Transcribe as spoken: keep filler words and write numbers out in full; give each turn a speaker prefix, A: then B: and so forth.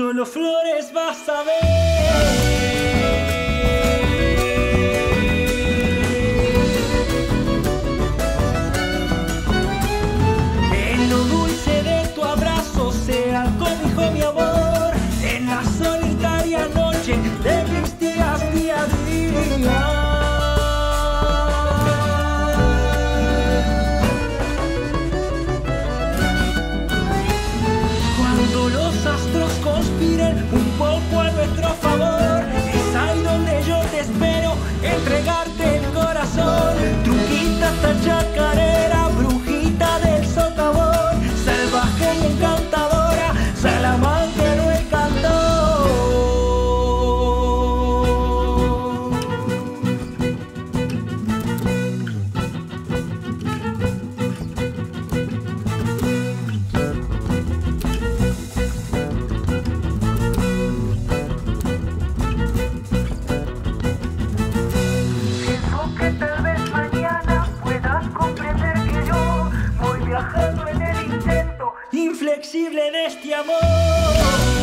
A: Solo flores vas a ver. En lo dulce de tu abrazo sea cobijo mi amor. En la solitaria noche de mis días día a día. Los astros conspiren un poco a nuestro favor. Es ahí donde yo te espero, entregarte el corazón. Truquita hasta chacarera, brujita del socavón, salvaje y encantadora, salamanquero el cantor. Inflexible de este amor.